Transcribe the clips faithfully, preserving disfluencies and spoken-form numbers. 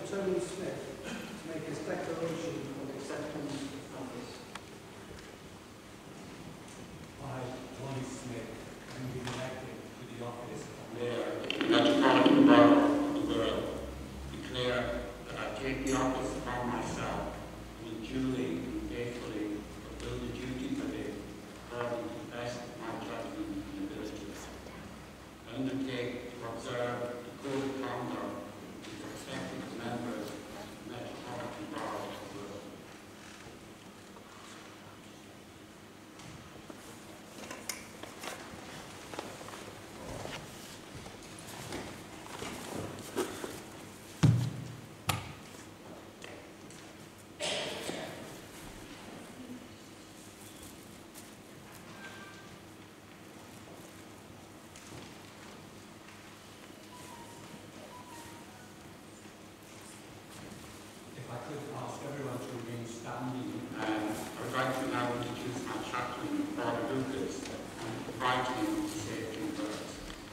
Tony Smith to make his declaration of acceptance of office. I, Tony Smith, am being elected to the office of Mayor of Metropolitan Borough of Wirral, declare that I take the office upon myself and will duly and faithfully fulfill the duties of it according to the best of my judgment and ability. I undertake to observe the code of conduct with respective members of the Metropolitan Borough of Wirral. If I could ask everyone to remain standing. Um, I would like to now introduce my chaplain, Father Lucas, and invite him to say a few words.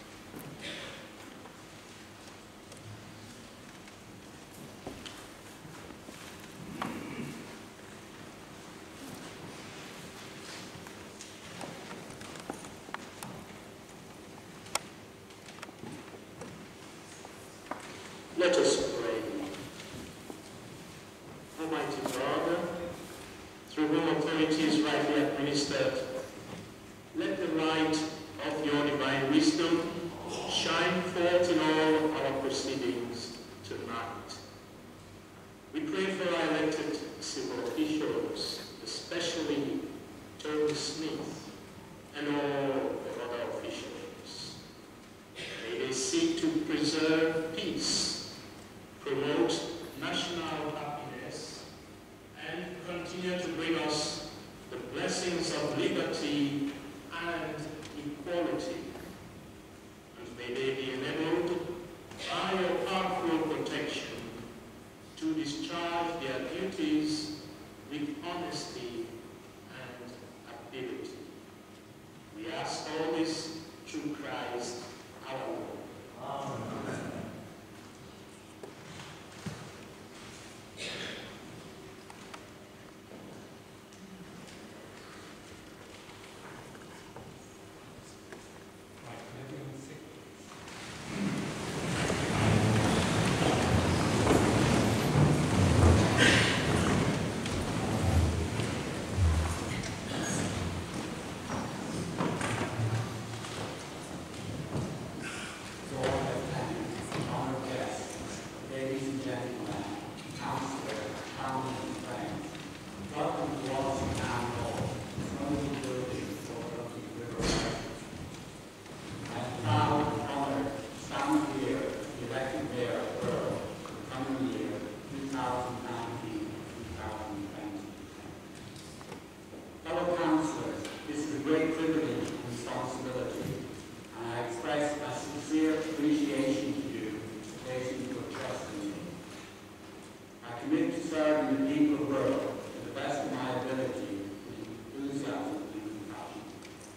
Let us pray. Almighty Father, through whom authority is rightly administered, let the light of your divine wisdom shine forth in all our proceedings tonight. We pray for our elected civil officials, especially Tony Smith and all the other officials. May they seek to preserve peace, promote national happiness, and continue to bring us the blessings of liberty and equality. And may they be enabled by your powerful protection to discharge their duties with honesty and ability. We ask all this through Christ our Lord. Amen. Right, can everyone sit? So all attendants, honored guests, ladies and gentlemen, councillors, family and friends, welcome to Wallasey Town Hall, this wonderful building overlooking the river. I am proud and honoured to stand here as the elected mayor of Wirral for the coming year, two thousand nineteen to two thousand twenty. Fellow councillors, this is a great privilege and responsibility, and I express my sincere appreciation to you for placing your trust in me. I commit to serving the people of Wirral to the best of my ability with enthusiasm and compassion.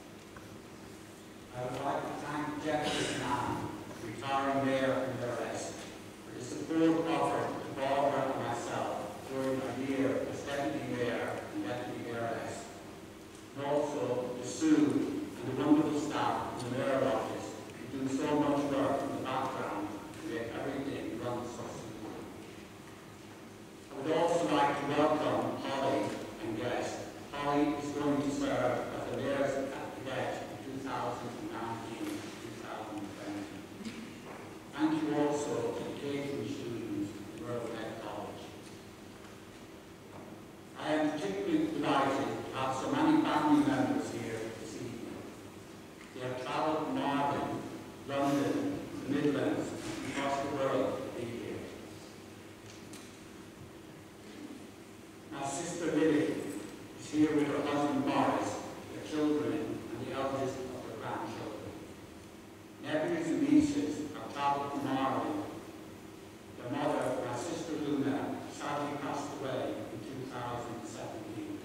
I would like to thank Deputy Civic retiring mayor and the rest, for the support offered to Barbara and myself during my year as deputy mayor and deputy mayoress, and also to Sue and the wonderful staff in the mayor office who do so much work in the background to make everything run so smoothly. I would also like to welcome Holly and guests. Holly is going to serve as the mayor's cadet in two thousand nineteen to two thousand twenty. Thank you also to the catering students at Wirral Met College. I am particularly delighted to have so many family members here this evening. They have travelled from Ireland, London, the Midlands, and across the world to be here. My sister Lily is here with her husband Morris, their children, and the eldest of their grandchildren. Nephews and nieces have travelled from Ireland. Their mother, my sister Luna, sadly passed away in two thousand seventeen.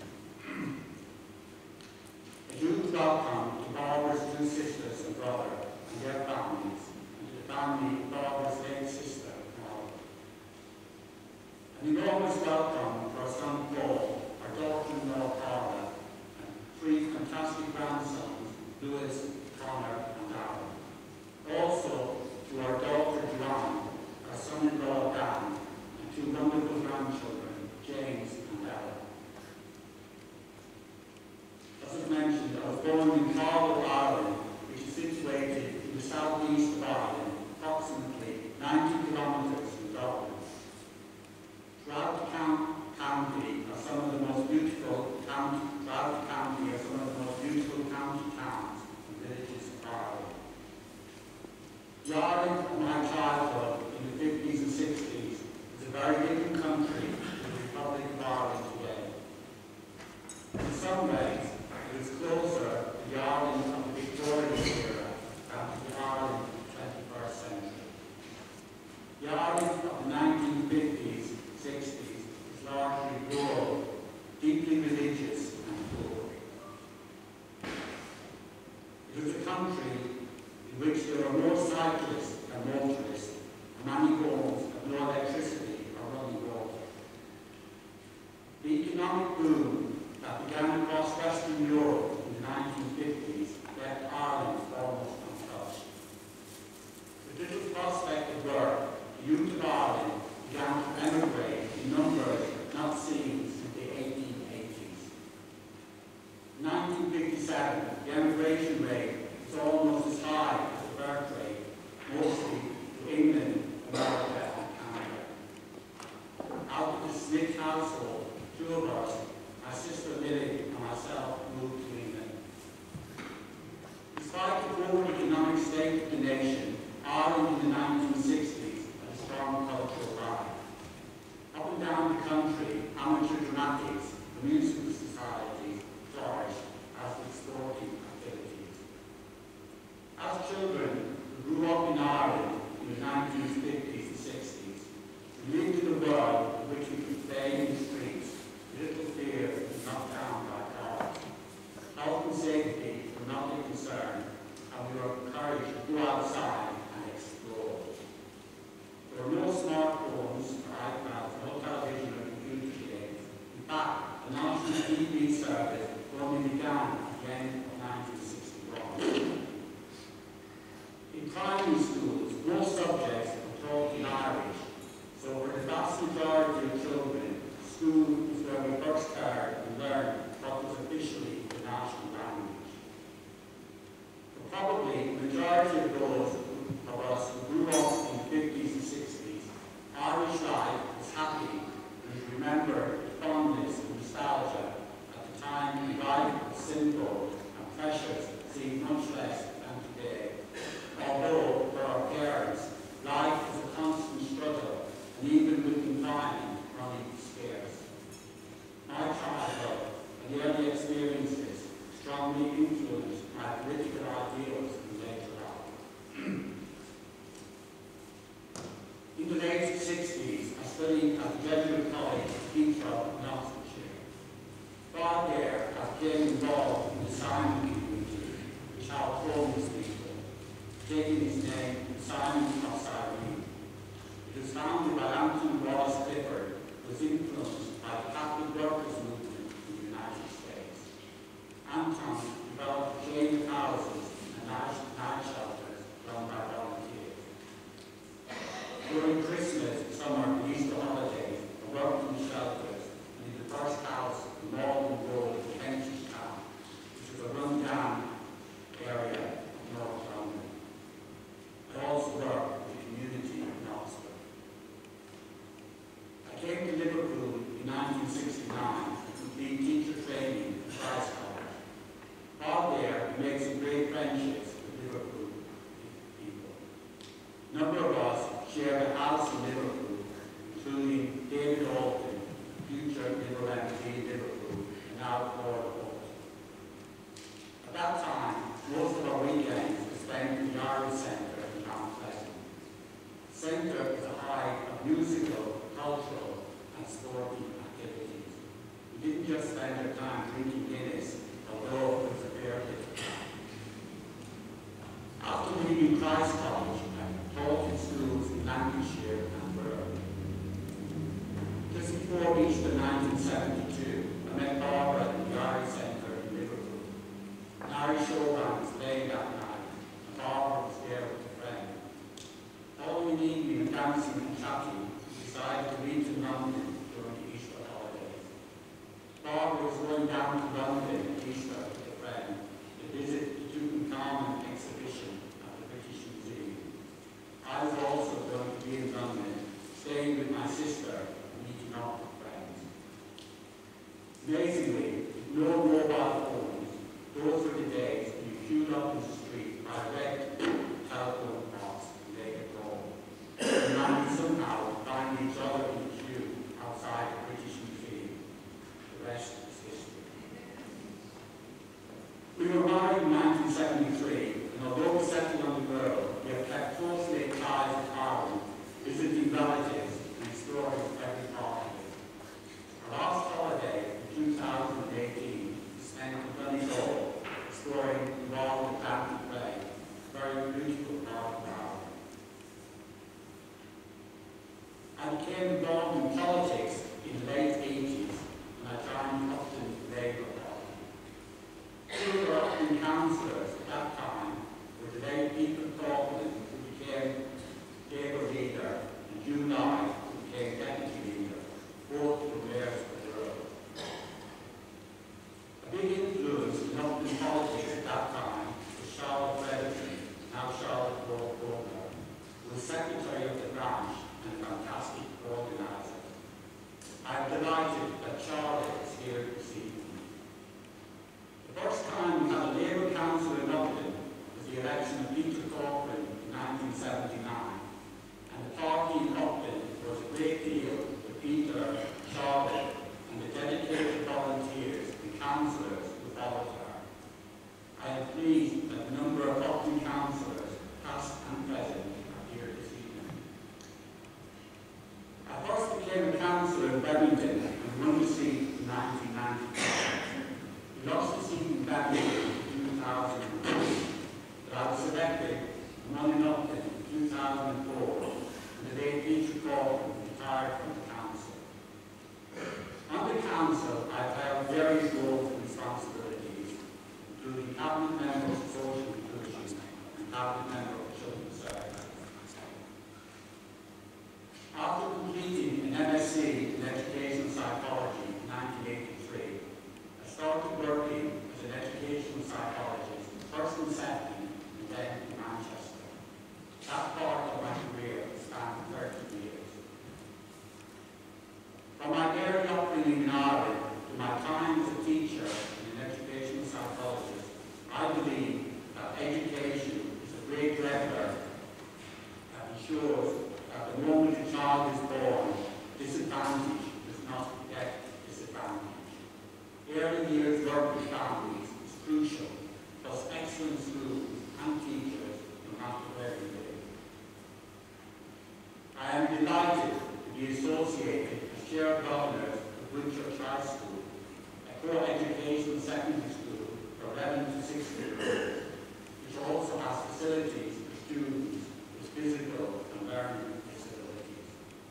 A huge welcome to Barbara's two sisters and brother and their families, and to the family of Barbara's late sister, Molly. welcome for our son Paul, our daughter-in-law Carla, and three fantastic grandsons, Lewis, Connor, and Aaron. Also to our daughter Joanne, our son-in-law Dan, and two wonderful grandchildren, James and Ella. As was mentioned, I was born in Carlo, Ireland, which is situated in the southeast of Ireland, approximately ninety kilometres from Dublin. Throughout the county are some of the most beautiful county, throughout the county are some of the most beautiful county towns and villages of Ireland. The Ireland of my childhood in the fifties and sixties is a very different country to the Republic of Ireland today. In some ways, it is closer to the Ireland of the Victorian era than to the Ireland of the twenty-first century. The Ireland of the nineteen fifties, sixties is largely rural, deeply religious and poor. It is a country in which there are more cyclists than motorists, and many homes have no electricity or running water. The economic boom that began across Western Europe in the nineteen fifties left Ireland almost untouched. With little prospect of work, the youth of Ireland began to emigrate in numbers not seen since the eighteen eighties. In nineteen fifty-seven, the emigration rate was almost as high as the birth rate, mostly to England, America, and Canada. Out of the Smith household, two of us, my sister Lily and myself, moved to England. Despite the poor economic state of the nation, Ireland in the nineteen sixties had a strong cultural life. Up and down the country, amateur dramatics and musical societies flourished as did sporting activities. As children who grew up in Ireland in the nineteen fifties and sixties, we lived in a world in which we could play in the streets, little fear of being knocked down by cars. Health and safety were not a concern, and we were encouraged to go outside and explore. There were no smartphones or iPads, no television or computer games. In fact, the national T V service only began at the end of nineteen sixty-one. In primary schools, most subjects were taught in Irish, so for the vast majority of children, school was where we first heard and learned what was officially the national language. But probably the majority of those of us who grew up in the fifties and sixties, Irish life was happy, and we remember the fondness and nostalgia at the time when life was simple and precious seemed much less than today. Although for our parents, life was a constant struggle, and even with confinement, money was scarce. My childhood and the early experiences strongly influenced my political ideals in later life. In the late sixties, I studied at the Jesuit College of Seacombe in Oxfordshire. While there, I became involved in the Simon community, which helped homeless people, taking its name from Simon of Cyrene. It was founded by Anthony Wallace Clifford, who was influenced by the Catholic Workers' Movement in the United States. Anton developed shaded houses and night, night shelters run by volunteers. During Christmas, summer, and Easter holidays, I worked in the shelters and in the first house in Malden Road in Kentish Town, which was a run-down area of North London. I also worked with the community in Oxford. I came to Liverpool in nineteen sixty-nine to complete teacher training at Christ College. While there, we made some great friendships with Liverpool people. A number of us shared a house in Liverpool, including David Alton, future Liberal M P in Liverpool, and now Lord Holt. At that time, most of our weekends were spent in the Irish Centre in Mount Pleasant. The Centre is a hive of musical, cultural, and sporting activities. We didn't just spend our time drinking Guinness, although it was a fair bit of time. After leaving Christ College, I taught in schools in Lancashire and Wirral. Just before Easter nineteen seventy-two, I met Barbara in the Irish Centre in Liverpool. An Irish showdown was playing that night, and Barbara was there with a friend. Following the evening of dancing and chatting, we decided to meet in London during the Easter holidays. Barbara was going down to London at Easter with a friend to visit the Seacombe exhibition at the British Museum. I was also going to be in London, staying with my sister and meeting up with friends. Amazingly, with no mobile phones, those were the days when you queued up in the street by a red telephone box and they get home. And now we somehow find each other in the queue outside the British Museum. The rest is history. We were married in nineteen seventy-three, and although we settled on the Wirral, we have kept close knit ties with Ireland, visiting relatives and exploring every part of it. Our last holiday in two thousand eighteen we spent in Donegal exploring the wall of Atlantic Bay, a very beautiful part of Ireland. I became involved in politics in the late eighties when I joined Upton Labour Party. Two of our Upton councillors at that time were the late Peter Coughlin, who became Labour leader, and June Nye, who became deputy leader, both were mayors of the Wirral. A big influence in Upton politics at that time was Charlotte Redden, now Charlotte Walker, who was secretary of the branch and a fantastic organiser. I am delighted that Charlotte is here this evening. The first time we had a Labour council in Dublin was the election of Peter Coughlin in nineteen seventy-nine, and the party in Dublin was a great deal to Peter, Charlotte, and the dedicated volunteers and councillors who followed her. I am pleased that the number of Dublin councillors, past and present, are here this evening. I first became a councillor in Birmingham and won the seat in nineteen ninety-five. We lost the seat in Birmingham in two thousand three, but I was selected and won in Upton in two thousand four, and the day Peter Coughlin retired from the council. On the council, I've held various roles and responsibilities, including cabinet member of social inclusion and cabinet member of children's services. After completing an M S c in educational psychology in nineteen eighty-three, I started working as an educational psychologist, first in Seacombe and then in Manchester. That part of my career spanned thirty years. From my early upbringing in Ireland to my time as a teacher and an educational psychologist, I believe that education is a great leveler that ensures that the moment a child is born, disadvantage does not get disadvantage. Early years work with families is crucial, plus excellent schools and teachers no matter where you live. I am delighted to be associated as Chair of Governors of Whitchurch High School, a co-educational secondary school for eleven to sixteen years, which also has facilities for students with physical and learning disabilities.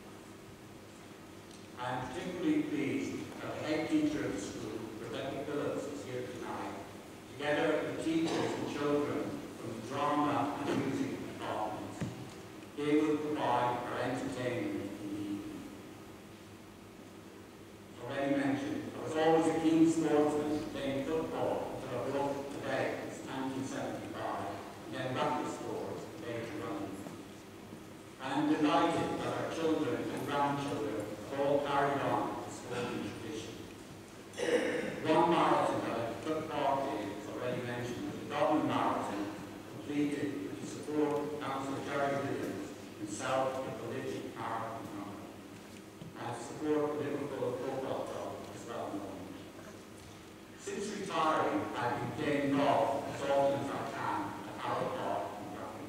I am particularly pleased that the head teacher of the school, Rebecca Phillips, is here tonight, together with teachers and children from the drama and music departments. They will provide our entertainment in the evening. As already mentioned, I was always a keen sportsman, playing football until I broke the leg in nineteen seventy-five, and then rapid sports, later running. I am delighted that our children and grandchildren have all carried on the sporting tradition. One marathon that I took part in, as already mentioned, was the Dublin Marathon, completed with the support of Councillor Terry Williams himself, a prolific marathon runner. I support the Liverpool Football Club as well known. Since retiring, I've been playing golf as often as I can at Harrow Park in Brighton.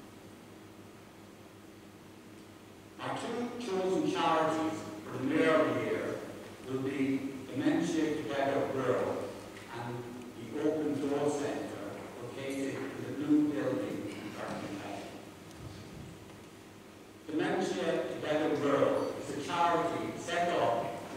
My two chosen charities for the mayoral year will be Dementia Together Wirral and the Open Door Centre located in the Blue Building in Brighton. Dementia Together Wirral is a charity set up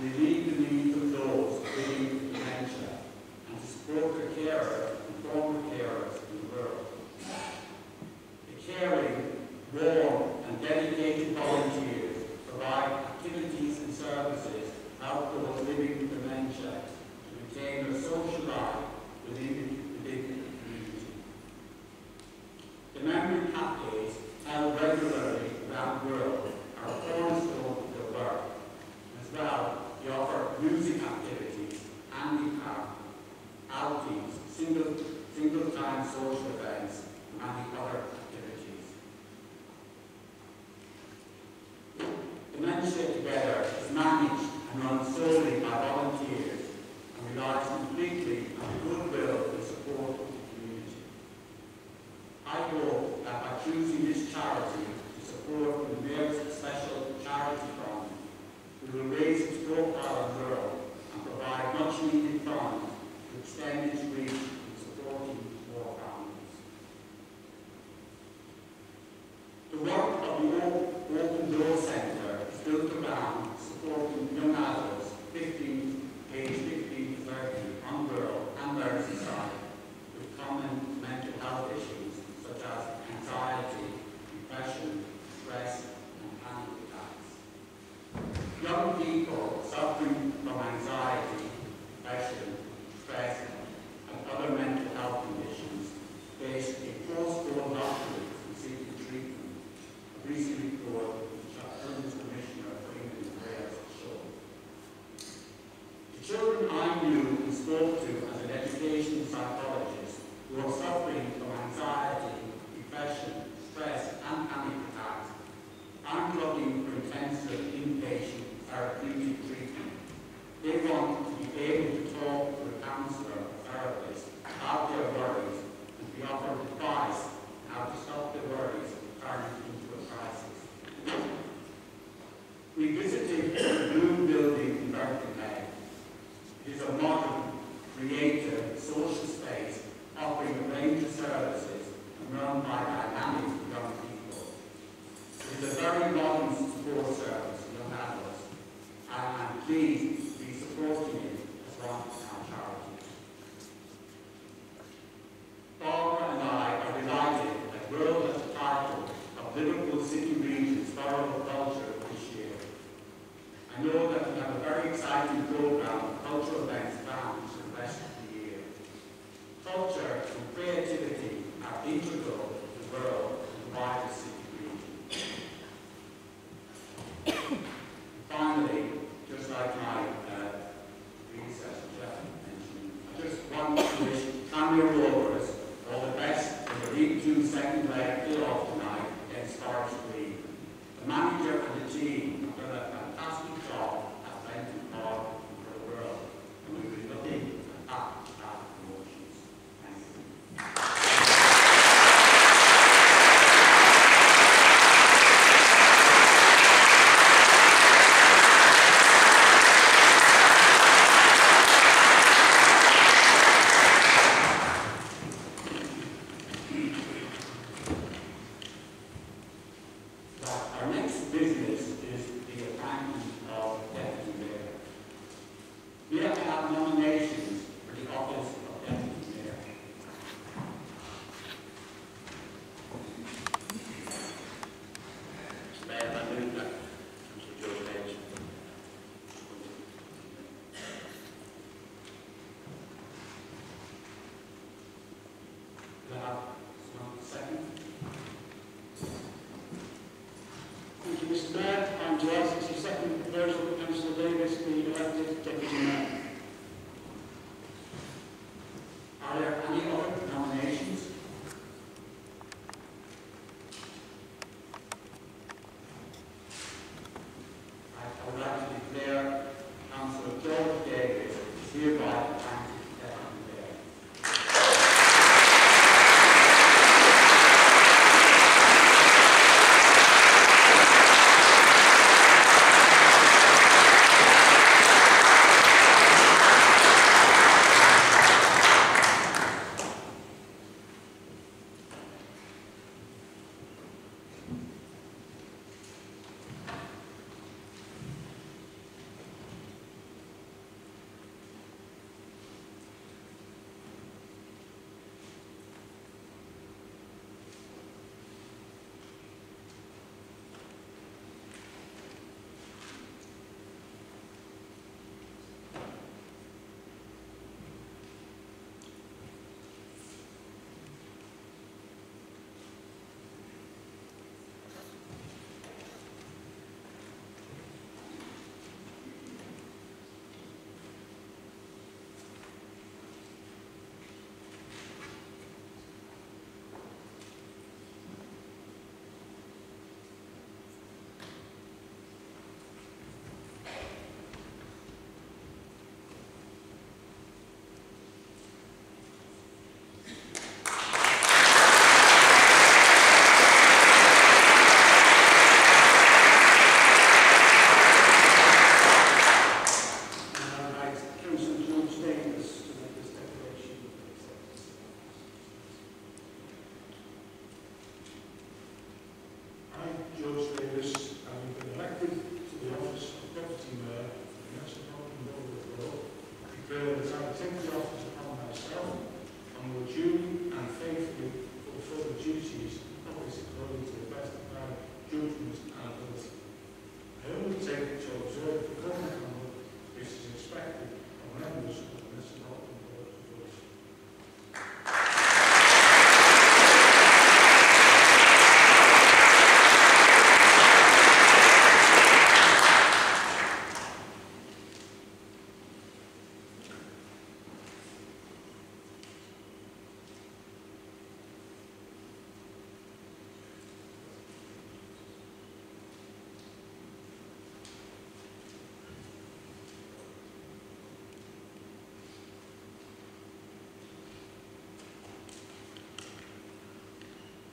caring, warm and dedicated volunteers provide activities and services to help those living with dementia to retain their social life within, within the community. The memory cafes held regularly around the world are a cornerstone of their work. As well, they offer music activities, handicraft, outings, single, single-time social events, and many other activities. Dementia Together is managed and run solely by volunteers and relies completely on the goodwill and support of the community. I hope that by choosing this charity to support the Mayor's Special Charity Fund, we will raise its profile in Wirral and provide much needed funds to extend its reach in supporting more families. The work of the Open Door Centre is built around supporting young adults fifteen, aged fifteen to thirty on Wirral and Merseyside with common mental health issues such as anxiety, depression, stress and panic attacks. Young people suffering from anxiety, depression, stress and other mental health conditions face a postponed doctorate and seeking treatment. A recent report which our Children's Commissioner for England and Wales showed. The children I knew and spoke to as an educational psychologist who are suffering from anxiety, depression, stress and panic attacks aren't looking for intensive inpatient therapeutic treatment. They want to be able to talk to a counsellor or therapist about their worries and be offered advice on how to stop their worries turning into a crisis. We visited the Blue Building in Brighton. It is a modern, creative, social space offering a range of services and run by dynamic young people. It is a very modern support service for young adults, and I'm pleased to be supporting it as one of our charities. Barbara and I are delighted that Wirral has the title of Liverpool City Region's Borough of Culture this year. I know that we have a very exciting programme of cultural events planned for the rest of the year. Culture and creativity are integral to the Wirral and the wider city region. Finally, just like my uh, predecessor Jeff mentioned, I just want to wish Tanya Rovers all the best in the League Two second leg playoff tonight against Forest Green. The manager and the team have done a fantastic job at Benton Park for the Wirral, and we will be looking at that, that promotions. Thank you. Our next business is the appointment of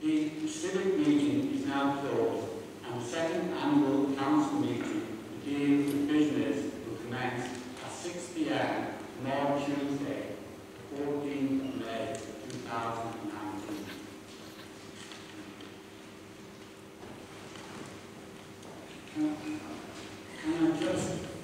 The civic meeting is now closed, and the second annual council meeting to deal with business will commence at six p m tomorrow Tuesday, the fourteenth of May two thousand nineteen. Can I just